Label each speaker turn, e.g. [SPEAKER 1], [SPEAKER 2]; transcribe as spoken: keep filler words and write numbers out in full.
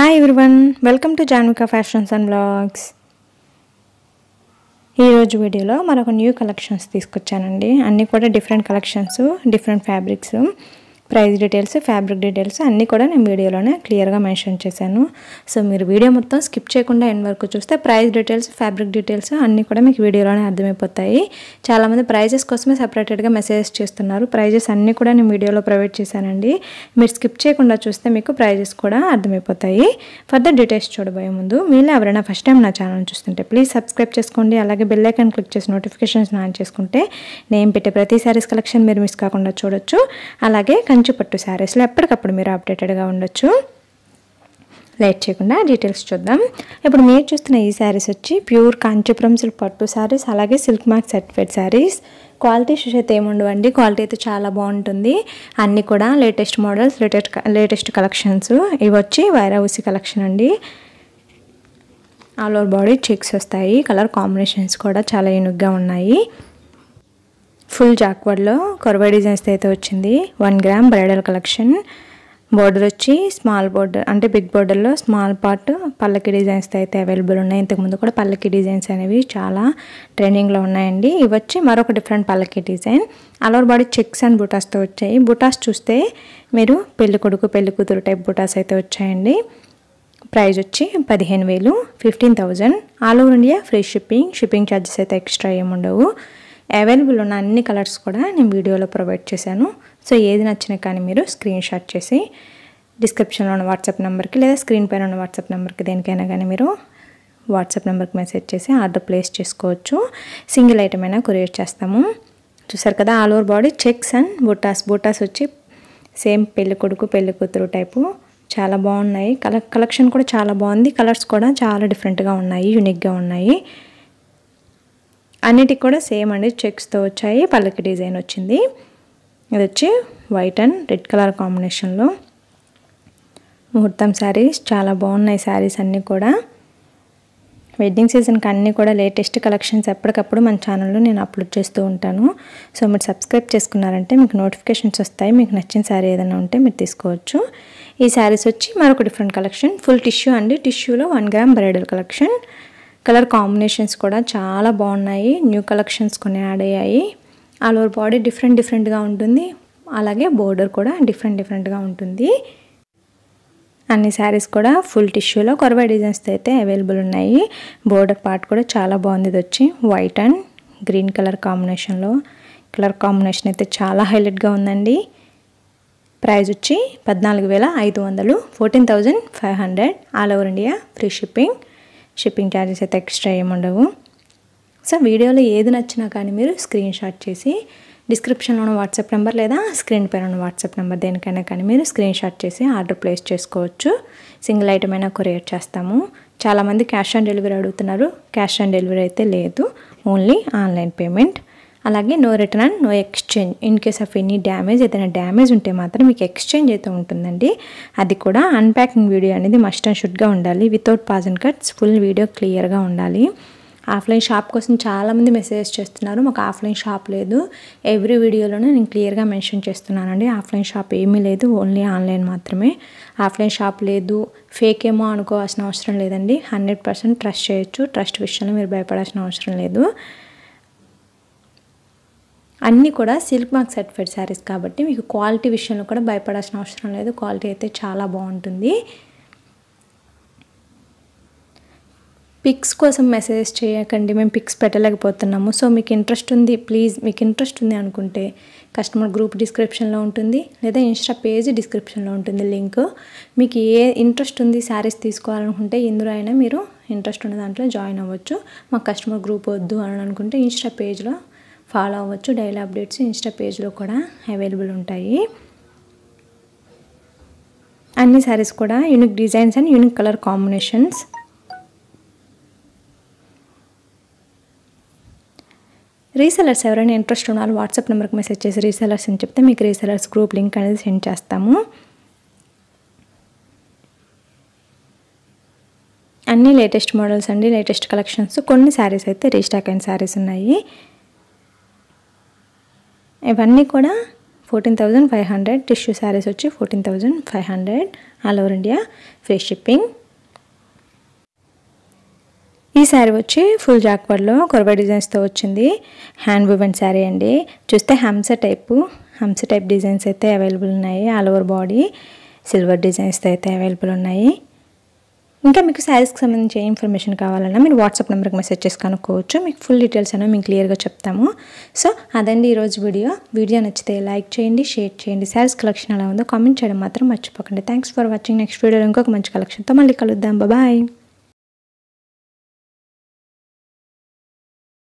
[SPEAKER 1] Hi everyone, welcome to Jhanvika Fashions Vlogs. ఈ రోజు వీడియోలో మరొక న్యూ కలెక్షన్స్ తీసుకొచ్చానండి. అన్నీ కూడా different collections, different fabrics, price details, fabric details అన్నీ కూడా నేను వీడియోలోనే క్లియర్గా మెన్షన్ చేశాను. సో మీరు వీడియో మొత్తం స్కిప్ చేయకుండా ఎండ్ వరకు చూస్తే ప్రైస్ డీటెయిల్స్, ఫ్యాబ్రిక్ డీటెయిల్స్ అన్నీ కూడా మీకు వీడియోలోనే అర్థమైపోతాయి. చాలామంది ప్రైజెస్ కోసమే సపరేటెడ్గా మెసేజెస్ చేస్తున్నారు. ప్రైజెస్ అన్నీ కూడా నేను వీడియోలో ప్రొవైడ్ చేశానండి. మీరు స్కిప్ చేయకుండా చూస్తే మీకు ప్రైజెస్ కూడా అర్థమైపోతాయి. ఫర్దర్ డీటెయిల్స్ చూడబోయే ముందు మీరు ఎవరైనా ఫస్ట్ టైం నా ఛానల్ చూస్తుంటే ప్లీజ్ సబ్స్క్రైబ్ చేసుకోండి. అలాగే బెల్ ఐకాన్ క్లిక్ చేసి నోటిఫికేషన్స్ ఆన్ చేసుకుంటే నేను పెట్టే ప్రతి సారీస్ కలెక్షన్ మీరు మిస్ కాకుండా చూడొచ్చు. అలాగే కంచిపట్టు శారీస్లో ఎప్పటికప్పుడు మీరు అప్డేటెడ్గా ఉండొచ్చు. లేట్ చేయకుండా డీటెయిల్స్ చూద్దాం. ఇప్పుడు మీరు చూస్తున్న ఈ శారీస్ వచ్చి ప్యూర్ కాంచీపురం సిల్క్ పట్టు శారీస్, అలాగే silk mark certified sarees. Quality issues అయితే ఏముండవండి, క్వాలిటీ అయితే చాలా బాగుంటుంది. అన్నీ కూడా latest models, latest latest collections. ఇవి వచ్చి వైరావుసి కలెక్షన్ అండి. ఆల్ ఓవర్ బాడీ చెక్స్ వస్తాయి. కలర్ కాంబినేషన్స్ కూడా చాలా యూనిక్గా ఉన్నాయి. ఫుల్ జాక్వర్డ్లో కొరవై డిజైన్స్ అయితే వచ్చింది. One gram bridal collection. Border వచ్చి స్మాల్ బోర్డర్ అంటే బిగ్ బోర్డర్లో స్మాల్ పార్ట్ పల్లకి డిజైన్స్ అయితే అవైలబుల్ ఉన్నాయి. ఇంతకుముందు కూడా పల్లకి డిజైన్స్ అనేవి చాలా ట్రెండింగ్లో ఉన్నాయండి. ఇవి వచ్చి మరొక డిఫరెంట్ పల్లకి design. All over body checks and బుటాస్తో వచ్చాయి. బుటాస్ చూస్తే మీరు పెళ్లి కొడుకు పెళ్లి కూతురు టైప్ బుటాస్ అయితే వచ్చాయండి. ప్రైస్ వచ్చి పదిహేను వేలు fifteen thousand all over India free shipping. Shipping charges అయితే ఎక్స్ట్రా ఏముండవు. అవైలబుల్ ఉన్న అన్ని కలర్స్ కూడా నేను వీడియోలో ప్రొవైడ్ చేశాను. సో ఏది నచ్చినా కానీ మీరు స్క్రీన్ షాట్ చేసి డిస్క్రిప్షన్లో ఉన్న వాట్సాప్ నెంబర్కి లేదా స్క్రీన్ పైన ఉన్న వాట్సాప్ నెంబర్కి దేనికైనా కానీ మీరు వాట్సాప్ నెంబర్కి మెసేజ్ చేసి ఆర్డర్ ప్లేస్ చేసుకోవచ్చు. సింగిల్ ఐటమ్ అయినా కొరియర్ చేస్తాము. చూసారు కదా, all over body checks and బుటాస్. బుటాస్ వచ్చి సేమ్ పెళ్లి కొడుకు పెళ్లి కూతురు టైపు చాలా బాగున్నాయి. కలర్ కలెక్షన్ కూడా చాలా బాగుంది. కలర్స్ కూడా చాలా డిఫరెంట్గా ఉన్నాయి, యూనిక్గా ఉన్నాయి. అన్నిటికి కూడా సేమ్ అండి, చెక్స్తో వచ్చాయి. పల్లకి డిజైన్ వచ్చింది. ఇది వచ్చి వైట్ అండ్ రెడ్ కలర్ కాంబినేషన్లో ముహూర్తం శారీస్. చాలా బాగున్నాయి శారీస్ అన్నీ కూడా. వెడ్డింగ్ సీజన్కి అన్నీ కూడా లేటెస్ట్ కలెక్షన్స్ ఎప్పటికప్పుడు మన ఛానల్లో నేను అప్లోడ్ చేస్తూ ఉంటాను. సో మీరు సబ్స్క్రైబ్ చేసుకున్నారంటే మీకు నోటిఫికేషన్స్ వస్తాయి. మీకు నచ్చిన శారీ ఏదైనా ఉంటే మీరు తీసుకోవచ్చు. ఈ శారీస్ వచ్చి మరొక డిఫరెంట్ కలెక్షన్. ఫుల్ టిష్యూ అండి. టిష్యూలో one gram bridal collection. Colour combinations కూడా చాలా బాగున్నాయి. న్యూ కలెక్షన్స్ కొన్ని యాడ్ అయ్యాయి. ఆల్ ఓవర్ బాడీ డిఫరెంట్ డిఫరెంట్గా ఉంటుంది. అలాగే బోర్డర్ కూడా డిఫరెంట్ డిఫరెంట్గా ఉంటుంది. అన్ని శారీస్ కూడా ఫుల్ టిష్యూలో కొరవై డిజైన్స్ అయితే అవైలబుల్ ఉన్నాయి. బోర్డర్ పార్ట్ కూడా చాలా బాగుంది. ఇది వచ్చి వైట్ అండ్ గ్రీన్ కలర్ కాంబినేషన్లో. కలర్ కాంబినేషన్ అయితే చాలా హైలైట్గా ఉందండి. ప్రైస్ వచ్చి పద్నాలుగు వేల ఐదు వందలు fourteen thousand five hundred all over India free shipping. Shipping charges అయితే ఎక్స్ట్రా ఏముండవు. సో వీడియోలో ఏది నచ్చినా కానీ మీరు స్క్రీన్ షాట్ చేసి డిస్క్రిప్షన్లో ఉన్న వాట్సాప్ నెంబర్ లేదా స్క్రీన్ పైన ఉన్న వాట్సాప్ నెంబర్ దేనికైనా కానీ మీరు స్క్రీన్ షాట్ చేసి ఆర్డర్ ప్లేస్ చేసుకోవచ్చు. సింగిల్ ఐటమ్ అయినా కొరియర్ చేస్తాము. చాలామంది క్యాష్ ఆన్ డెలివరీ అడుగుతున్నారు. క్యాష్ ఆన్ డెలివరీ అయితే లేదు, ఓన్లీ ఆన్లైన్ పేమెంట్. అలాగే no return and no exchange. In case of any damage, ఏదైనా డ్యామేజ్ ఉంటే మాత్రం మీకు ఎక్స్చేంజ్ అయితే ఉంటుందండి. అది కూడా అన్ప్యాకింగ్ వీడియో అనేది మస్ట్ అండ్ షుడ్గా ఉండాలి. Without pause and cuts full video క్లియర్గా ఉండాలి. ఆఫ్లైన్ షాప్ కోసం చాలామంది మెసేజెస్ చేస్తున్నారు. మాకు ఆఫ్లైన్ షాప్ లేదు. ఎవ్రీ వీడియోలోనే నేను క్లియర్గా మెన్షన్ చేస్తున్నానండి. ఆఫ్లైన్ షాప్ ఏమీ లేదు, ఓన్లీ ఆన్లైన్ మాత్రమే. ఆఫ్లైన్ షాప్ లేదు, ఫేక్ ఏమో అనుకోవాల్సిన అవసరం లేదండి. హండ్రెడ్ పర్సెంట్ ట్రస్ట్ చేయొచ్చు. ట్రస్ట్ విషయంలో మీరు భయపడాల్సిన అవసరం లేదు. అన్నీ కూడా సిల్క్ మార్క్ సర్టిఫైడ్ శారీస్ కాబట్టి మీకు క్వాలిటీ విషయంలో కూడా భయపడాల్సిన అవసరం లేదు. క్వాలిటీ అయితే చాలా బాగుంటుంది. పిక్స్ కోసం మెసేజెస్ చేయకండి, మేము పిక్స్ పెట్టలేకపోతున్నాము. సో మీకు ఇంట్రెస్ట్ ఉంది, ప్లీజ్ మీకు ఇంట్రెస్ట్ ఉంది అనుకుంటే కస్టమర్ గ్రూప్ డిస్క్రిప్షన్లో ఉంటుంది, లేదా ఇన్స్టా పేజ్ డిస్క్రిప్షన్లో ఉంటుంది లింక్. మీకు ఏ ఇంట్రెస్ట్ ఉంది శారీస్ తీసుకోవాలనుకుంటే ఇందులో అయినా మీరు ఇంట్రెస్ట్ ఉన్న దాంట్లో జాయిన్ అవ్వచ్చు. మాకు కస్టమర్ గ్రూప్ వద్దు అని అనుకుంటే ఇన్స్టా పేజ్లో ఫాలో అవ్వచ్చు. డైలీ అప్డేట్స్ ఇన్స్టా పేజ్లో కూడా అవైలబుల్ ఉంటాయి. అన్ని శారీస్ కూడా unique designs and unique colour combinations. Resellers ఎవరైనా ఇంట్రెస్ట్ ఉన్నారు వాట్సాప్ నెంబర్కి మెసేజ్ చేసి రీసెలర్స్ అని చెప్తే మీకు రీసెలర్స్ గ్రూప్ లింక్ అనేది సెండ్ చేస్తాము. అన్నీ లేటెస్ట్ మోడల్స్ అండి, లేటెస్ట్ కలెక్షన్స్. కొన్ని శారీస్ అయితే రీస్టాక్ అయిన శారీస్ ఉన్నాయి. ఇవన్నీ కూడా fourteen thousand five hundred tissue sarees వచ్చి fourteen thousand five hundred all over India free shipping. ఈ శారీ వచ్చి ఫుల్ జాక్వర్డ్లో కొరబై డిజైన్స్తో వచ్చింది. హ్యాండ్ వువెన్ శారీ అండి. చూస్తే హంస టైపు హంస టైప్ డిజైన్స్ అయితే అవైలబుల్ ఉన్నాయి. ఆల్ ఓవర్ బాడీ సిల్వర్ డిజైన్స్తో అయితే అవైలబుల్ ఉన్నాయి. ఇంకా మీకు శారీస్కి సంబంధించి ఏ ఇన్ఫర్మేషన్ కావాలన్నా మీరు వాట్సాప్ నెంబర్కి మెసేజ్ చేసి కనుక్కోవచ్చు. మీకు ఫుల్ డీటెయిల్స్ అనేవి మేము క్లియర్గా చెప్తాము. సో అదండి ఈరోజు వీడియో. వీడియో నచ్చితే లైక్ చేయండి, షేర్ చేయండి. శారీస్ కలెక్షన్ ఎలా ఉందో కామెంట్ చేయడం మాత్రం మర్చిపోకండి. Thanks for watching. నెక్స్ట్ వీడియోలో ఇంకొక మంచి కలెక్షన్తో మళ్ళీ కలుద్దాం. బాయ్.